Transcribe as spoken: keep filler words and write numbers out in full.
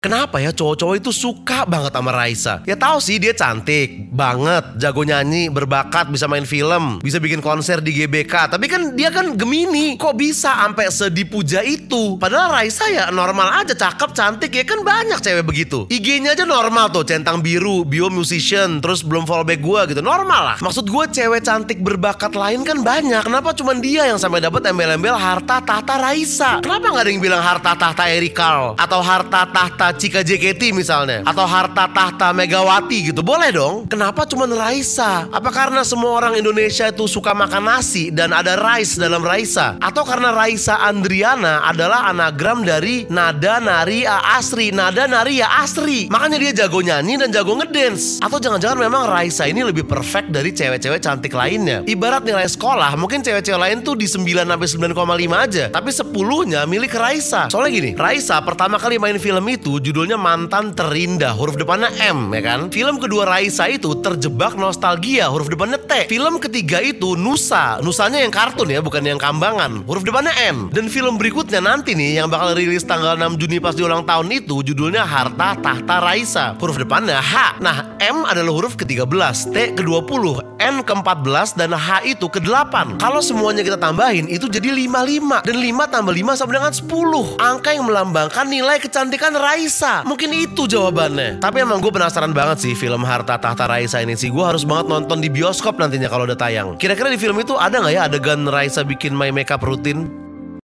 Kenapa ya cowok-cowok itu suka banget sama Raisa? Ya tahu sih dia cantik banget, jago nyanyi, berbakat, bisa main film, bisa bikin konser di G B K. Tapi kan dia kan Gemini, kok bisa sampai sedipuja itu? Padahal Raisa ya normal aja, cakep, cantik, ya kan banyak cewek begitu. I G-nya aja normal tuh, centang biru, bio musician, terus belum follow back gue gitu, normal lah. Maksud gue cewek cantik berbakat lain kan banyak. Kenapa cuman dia yang sampai dapat embel-embel harta tahta Raisa? Kenapa nggak ada yang bilang harta tahta Erikal atau harta tahta Cika J K T misalnya, atau harta tahta Megawati gitu? Boleh dong. Kenapa cuman Raisa? Apa karena semua orang Indonesia itu suka makan nasi dan ada rice dalam Raisa? Atau karena Raisa Andriana adalah anagram dari Nada Nari A Asri, Nada Nari Ya Asri, makanya dia jago nyanyi dan jago ngedance? Atau jangan-jangan memang Raisa ini lebih perfect dari cewek-cewek cantik lainnya? Ibarat nilai sekolah, mungkin cewek-cewek lain tuh di sembilan sampai sembilan koma lima aja, tapi sepuluhnya milik Raisa. Soalnya gini, Raisa pertama kali main film itu judulnya Mantan Terindah, huruf depannya M, ya kan? Film kedua Raisa itu Terjebak Nostalgia, huruf depannya T. Film ketiga itu Nusa, Nusanya yang kartun ya, bukan yang kambangan, huruf depannya N. Dan film berikutnya nanti nih yang bakal rilis tanggal enam Juni pas di ulang tahun itu judulnya Harta Tahta Raisa, huruf depannya H. Nah, M adalah huruf ke tiga belas, T ke dua puluh, N ke empat belas, dan H itu ke delapan. Kalau semuanya kita tambahin itu jadi lima puluh lima, dan lima tambah lima sama dengan sepuluh. Angka yang melambangkan nilai kecantikan Raisa. Mungkin itu jawabannya. Tapi emang gue penasaran banget sih film Harta Tahta Raisa ini sih. Gue harus banget nonton di bioskop nantinya kalau udah tayang. Kira-kira di film itu ada nggak ya adegan Raisa bikin my makeup rutin?